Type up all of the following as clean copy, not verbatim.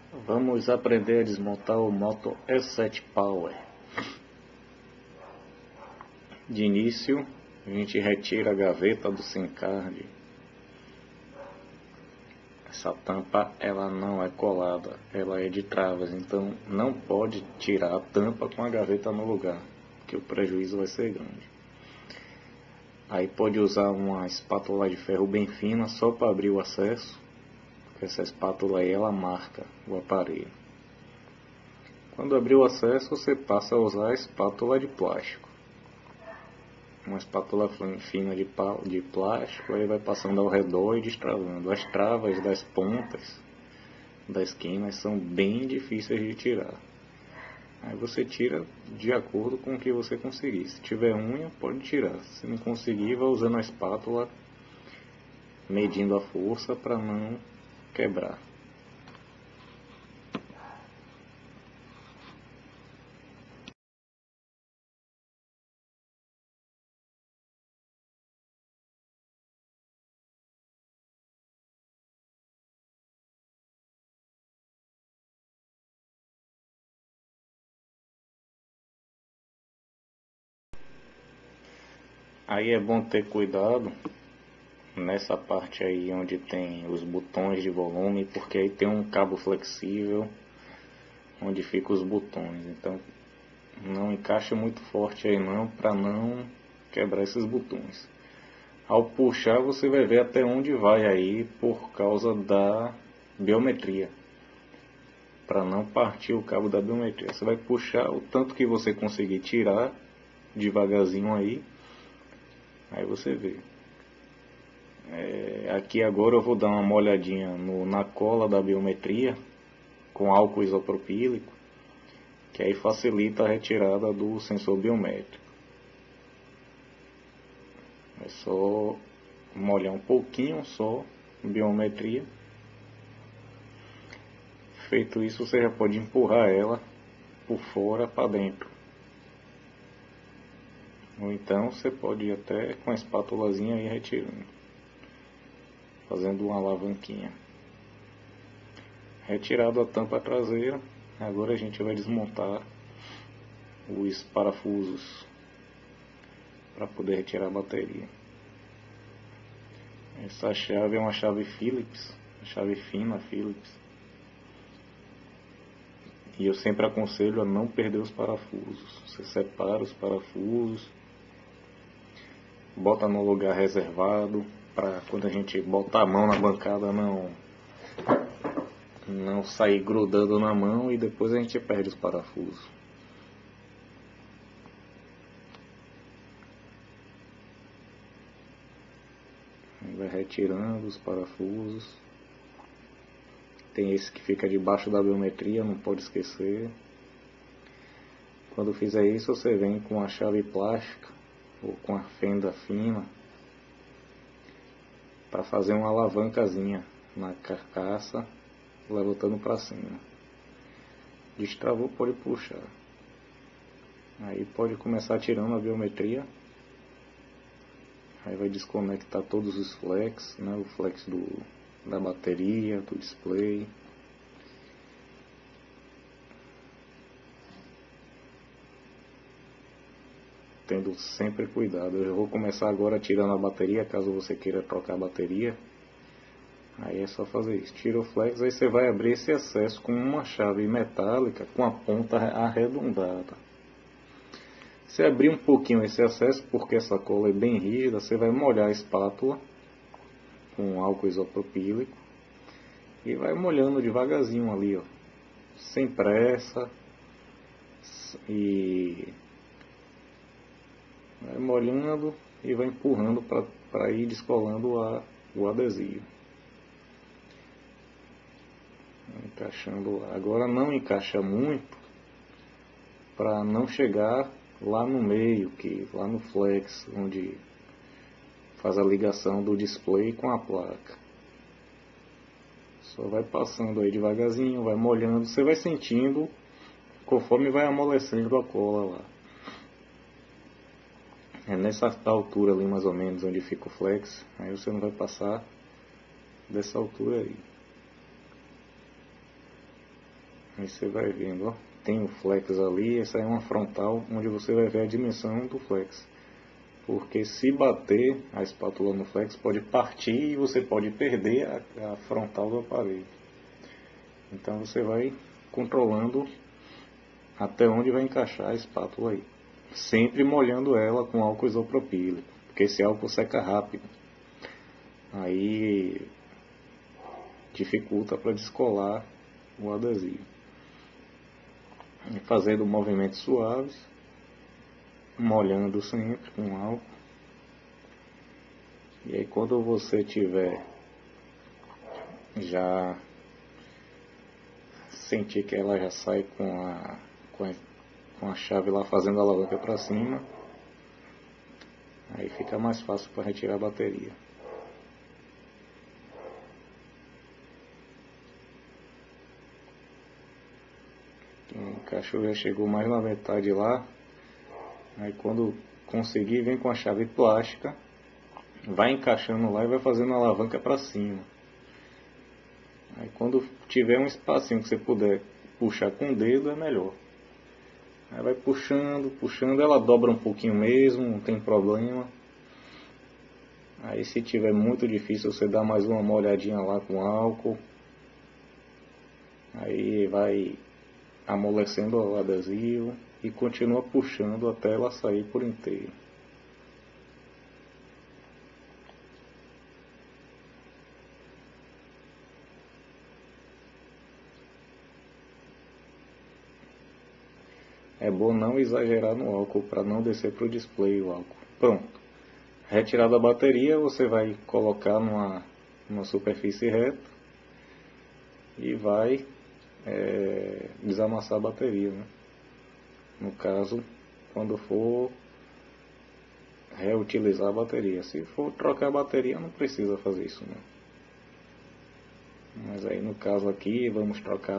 Vamos aprender a desmontar o Moto E7 Power. De início, a gente retira a gaveta do SIM card. Essa tampa ela não é colada, ela é de travas, então não pode tirar a tampa com a gaveta no lugar, que o prejuízo vai ser grande. Aí pode usar uma espátula de ferro bem fina só para abrir o acesso, porque essa espátula aí ela marca o aparelho. Quando abrir o acesso, você passa a usar a espátula de plástico. Uma espátula fina de plástico, aí vai passando ao redor e destravando. As travas das pontas das esquinas são bem difíceis de tirar. Aí você tira de acordo com o que você conseguir. Se tiver unha, pode tirar. Se não conseguir, vai usando a espátula, medindo a força para não quebrar. Aí é bom ter cuidado nessa parte aí onde tem os botões de volume, porque aí tem um cabo flexível onde ficam os botões. Então não encaixa muito forte aí não, para não quebrar esses botões. Ao puxar você vai ver até onde vai aí por causa da biometria, para não partir o cabo da biometria. Você vai puxar o tanto que você conseguir tirar devagarzinho aí você vê. Aqui agora eu vou dar uma molhadinha na cola da biometria com álcool isopropílico, que aí facilita a retirada do sensor biométrico. É só molhar um pouquinho só a biometria. Feito isso, você já pode empurrar ela por fora para dentro. Ou então você pode ir até com a espátulazinha ir retirando, fazendo uma alavanquinha. Retirado a tampa traseira, agora a gente vai desmontar os parafusos para poder retirar a bateria. Essa chave é uma chave Phillips, uma chave fina Phillips. E eu sempre aconselho a não perder os parafusos. Você separa os parafusos, bota no lugar reservado, para quando a gente botar a mão na bancada não sair grudando na mão e depois a gente perde os parafusos. Vai retirando os parafusos. Tem esse que fica debaixo da biometria, não pode esquecer. Quando fizer isso, você vem com a chave plástica ou com a fenda fina para fazer uma alavancazinha na carcaça, levantando para cima. Destravou, pode puxar. Aí pode começar tirando a biometria. Aí vai desconectar todos os flex, o flex da bateria, do display. Tendo sempre cuidado. Eu vou começar agora tirando a bateria, caso você queira trocar a bateria. Aí é só fazer isso. Tira o flex, aí você vai abrir esse acesso com uma chave metálica com a ponta arredondada. Se abrir um pouquinho esse acesso, porque essa cola é bem rígida, você vai molhar a espátula com álcool isopropílico e vai molhando devagarzinho ali, sem pressa, e vai molhando e vai empurrando para ir descolando o adesivo. Encaixando lá. Agora não encaixa muito para não chegar lá no meio, lá no flex, onde faz a ligação do display com a placa. Só vai passando aí devagarzinho, vai molhando, você vai sentindo conforme vai amolecendo a cola lá. É nessa altura ali mais ou menos onde fica o flex, aí você não vai passar dessa altura aí. Aí você vai vendo, ó, tem o flex ali, essa é uma frontal onde você vai ver a dimensão do flex. Porque se bater a espátula no flex pode partir e você pode perder a frontal do aparelho. Então você vai controlando até onde vai encaixar a espátula aí. Sempre molhando ela com álcool isopropílico, porque esse álcool seca rápido. Aí dificulta para descolar o adesivo. E fazendo movimentos suaves, molhando sempre com álcool. E aí quando você tiver já sentir que ela já sai com a chave lá fazendo a alavanca para cima, aí fica mais fácil para retirar a bateria. O cachorro já chegou mais na metade lá. Aí quando conseguir, vem com a chave plástica, vai encaixando lá e vai fazendo a alavanca para cima. Aí quando tiver um espacinho que você puder puxar com o dedo, é melhor. Aí vai puxando, puxando, ela dobra um pouquinho mesmo, não tem problema. Aí se tiver muito difícil, você dá mais uma molhadinha lá com álcool. Aí vai amolecendo o adesivo e continua puxando até ela sair por inteiro. É bom não exagerar no álcool para não descer para o display o álcool. Pronto. Retirada a bateria, você vai colocar numa superfície reta e vai desamassar a bateria, né? No caso, quando for reutilizar a bateria. Se for trocar a bateria, não precisa fazer isso, não. Mas aí no caso aqui, vamos trocar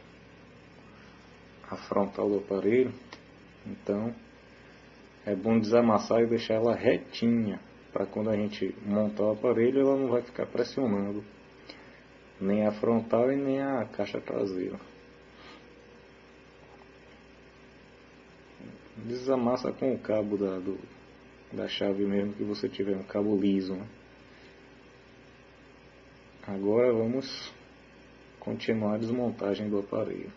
a frontal do aparelho. Então é bom desamassar e deixar ela retinha, para quando a gente montar o aparelho ela não vai ficar pressionando nem a frontal e nem a caixa traseira. Desamassa com o cabo da chave mesmo que você tiver, um cabo liso, né? Agora vamos continuar a desmontagem do aparelho.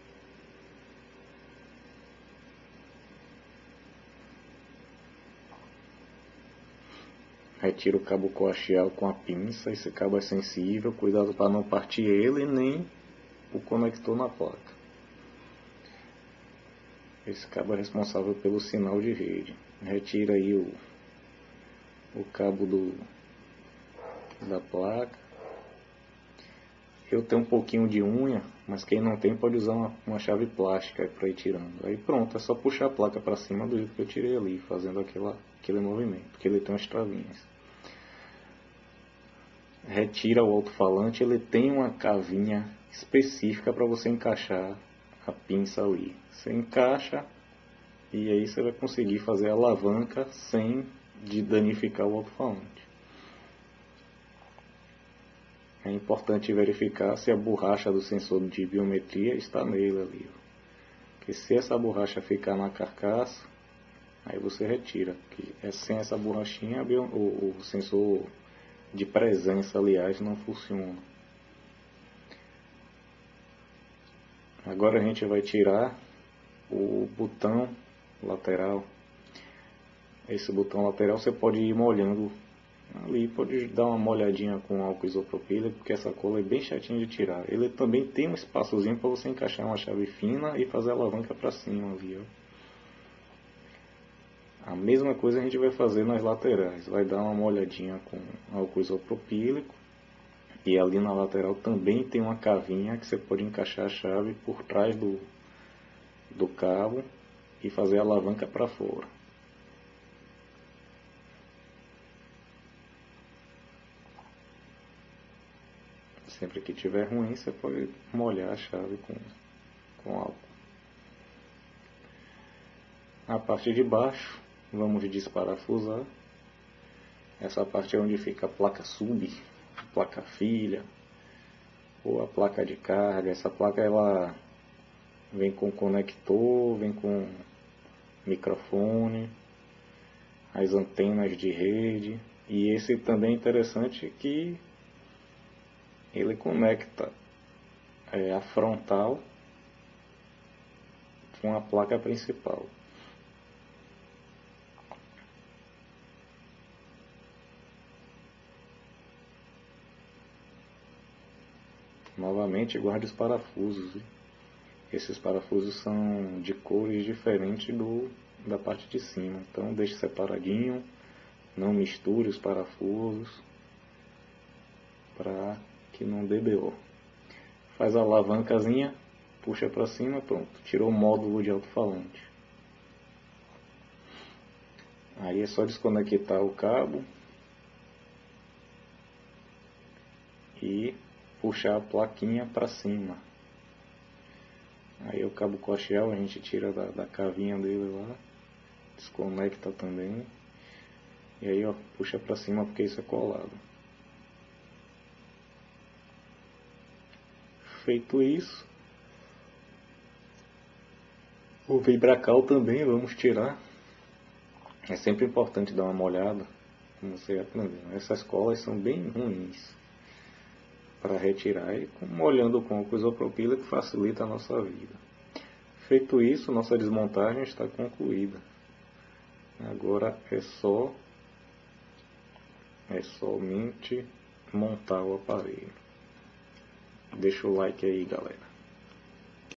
Retira o cabo coaxial com a pinça, esse cabo é sensível, cuidado para não partir ele nem o conector na placa. Esse cabo é responsável pelo sinal de rede. Retira aí o cabo da placa. Eu tenho um pouquinho de unha, mas quem não tem pode usar uma chave plástica para ir tirando. Aí pronto, é só puxar a placa para cima do jeito que eu tirei ali, fazendo aquele movimento, porque ele tem umas travinhas. Retira o alto-falante, ele tem uma cavinha específica para você encaixar a pinça ali. Você encaixa e aí você vai conseguir fazer a alavanca sem danificar o alto-falante. É importante verificar se a borracha do sensor de biometria está nele ali. Porque se essa borracha ficar na carcaça, aí você retira. Que sem essa borrachinha o sensor de presença, aliás, não funciona. Agora a gente vai tirar o botão lateral. Esse botão lateral você pode ir molhando ali, pode dar uma molhadinha com álcool isopropílico, porque essa cola é bem chatinha de tirar. Ele também tem um espaçozinho para você encaixar uma chave fina e fazer a alavanca para cima ali, ó. A mesma coisa a gente vai fazer nas laterais. Vai dar uma molhadinha com álcool isopropílico. E ali na lateral também tem uma cavinha que você pode encaixar a chave por trás do cabo e fazer a alavanca para fora. Sempre que tiver ruim, você pode molhar a chave com álcool. A parte de baixo, vamos desparafusar. Essa parte é onde fica a placa sub, a placa filha, ou a placa de carga. Essa placa ela Vem com conector, vem com microfone, as antenas de rede. E esse também é interessante que ele conecta a frontal com a placa principal. Novamente, guarde os parafusos. Esses parafusos são de cores diferentes da parte de cima. Então deixe separadinho, não misture os parafusos para que não dê BO. Faz a alavancazinha, puxa para cima, pronto. Tirou o módulo de alto-falante. Aí é só desconectar o cabo e puxar a plaquinha para cima. Aí o cabo coaxial a gente tira da cavinha dele lá, desconecta também. E aí ó, puxa para cima porque isso é colado. Feito isso, o vibracal também vamos tirar. É sempre importante dar uma olhada, como você aprendeu. Essas colas são bem ruins para retirar, e molhando com álcool isopropílico facilita a nossa vida. Feito isso, nossa desmontagem está concluída. Agora é somente montar o aparelho. Deixa o like aí, galera.